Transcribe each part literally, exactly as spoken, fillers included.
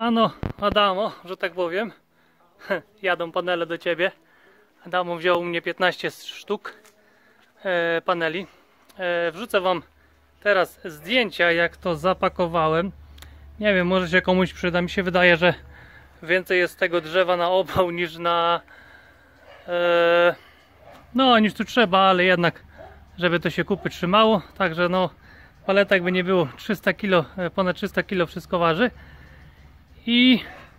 Ano, Adamo, że tak powiem, jadą panele do ciebie. Adamo wziął u mnie piętnaście sztuk e, paneli. E, wrzucę wam teraz zdjęcia, jak to zapakowałem. Nie wiem, może się komuś przyda. Mi się wydaje, że więcej jest tego drzewa na opał niż na e, no, niż tu trzeba, ale jednak, żeby to się kupy trzymało. Także no, paleta jakby nie było, trzysta kilo, ponad trzysta kilo wszystko waży. I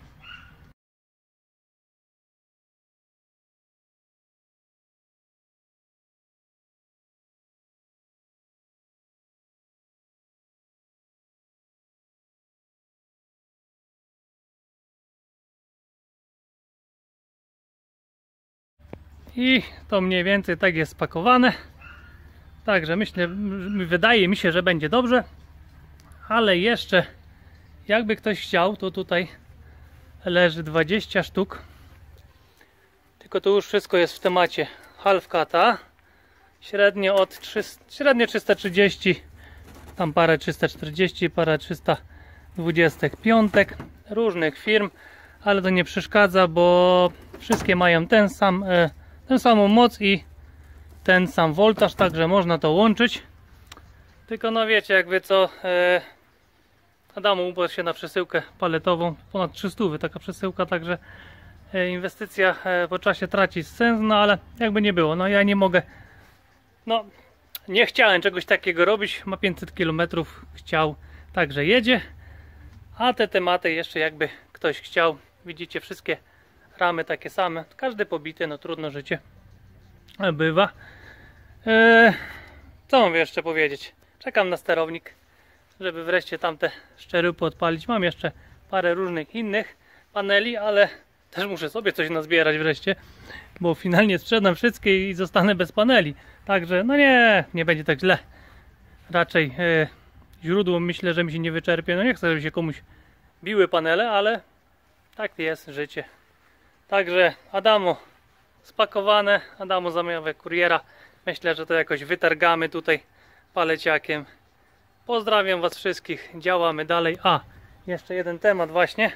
I to mniej więcej tak jest spakowane. Także myślę, wydaje mi się, że będzie dobrze. Ale jeszcze, jakby ktoś chciał, to tutaj leży dwadzieścia sztuk. Tylko to już wszystko jest w temacie half cut'a. Średnio od trzysta, średnio trzysta trzydzieści, tam parę trzysta czterdzieści, parę trzysta dwadzieścia pięć różnych firm, ale to nie przeszkadza, bo wszystkie mają ten sam, tę samą moc i ten sam woltaż, także można to łączyć. Tylko no wiecie, jakby co, Adamu uparł się na przesyłkę paletową, ponad trzysta, taka przesyłka, także inwestycja po czasie traci sens, no ale jakby nie było, no ja nie mogę, no nie chciałem czegoś takiego robić, ma pięćset kilometrów, chciał, także jedzie. A te tematy jeszcze jakby ktoś chciał, widzicie, wszystkie ramy takie same, każdy pobity, no trudno, życie bywa. Eee, co mam jeszcze powiedzieć? Czekam na sterownik, żeby wreszcie tamte szczerupy odpalić. Mam jeszcze parę różnych innych paneli, ale też muszę sobie coś nazbierać wreszcie, bo finalnie sprzedam wszystkie i zostanę bez paneli. Także no nie, nie będzie tak źle. Raczej e, źródło myślę, że mi się nie wyczerpie. No nie chcę, żeby się komuś biły panele, ale tak jest życie. Także Adamo spakowane, Adamo zamawia kuriera. Myślę, że to jakoś wytargamy tutaj paleciakiem. Pozdrawiam was wszystkich, działamy dalej. A, jeszcze jeden temat właśnie.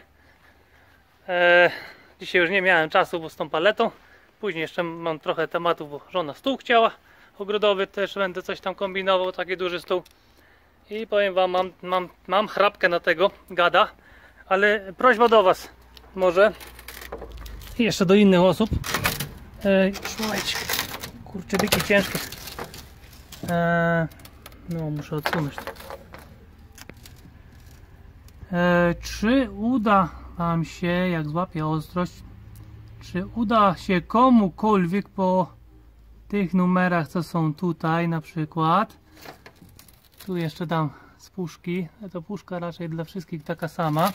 E, dzisiaj już nie miałem czasu, bo z tą paletą. Później jeszcze mam trochę tematów, bo żona stół chciała ogrodowy, też będę coś tam kombinował, taki duży stół. I powiem wam, mam, mam, mam chrapkę na tego gada, ale prośba do was może i jeszcze do innych osób. E, słuchajcie, kurczę, byki ciężkie. E, no muszę odsunąć. E, czy uda wam się, jak złapię ostrość, czy uda się komukolwiek po tych numerach, co są tutaj na przykład, tu jeszcze dam z puszki, to puszka raczej dla wszystkich taka sama.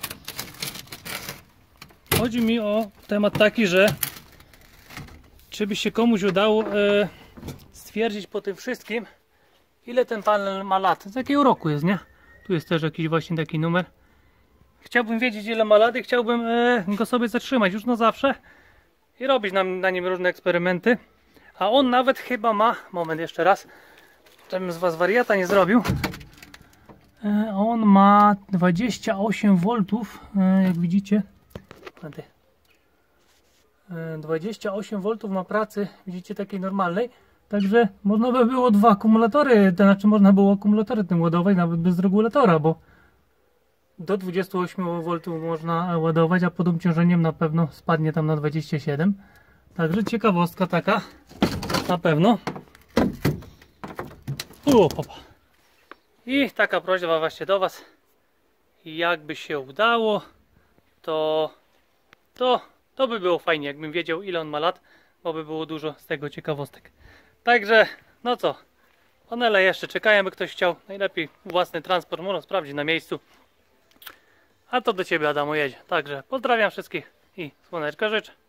Chodzi mi o temat taki, że czy by się komuś udało e, stwierdzić po tym wszystkim, ile ten panel ma lat, z jakiego roku jest, nie? Tu jest też jakiś właśnie taki numer. Chciałbym wiedzieć, ile ma lat i chciałbym e, go sobie zatrzymać już na zawsze i robić na, na nim różne eksperymenty. A on nawet chyba ma, moment jeszcze raz, żebym z was wariata nie zrobił. E, on ma dwadzieścia osiem woltów, e, jak widzicie. E, dwadzieścia osiem woltów ma pracy, widzicie, takiej normalnej. Także można by było dwa akumulatory, to znaczy można było akumulatory tym ładować nawet bez regulatora, bo do dwudziestu ośmiu woltów można ładować, a pod obciążeniem na pewno spadnie tam na dwadzieścia siedem. Także ciekawostka taka, na pewno. U, popa. I taka prośba właśnie do was, jakby się udało, to, to, to by było fajnie, jakbym wiedział, ile on ma lat, bo by było dużo z tego ciekawostek. Także, no co, panele jeszcze czekają, by ktoś chciał. Najlepiej własny transport można sprawdzić na miejscu. A to do ciebie, Adamo, jedzie. Także pozdrawiam wszystkich i słoneczka życzę.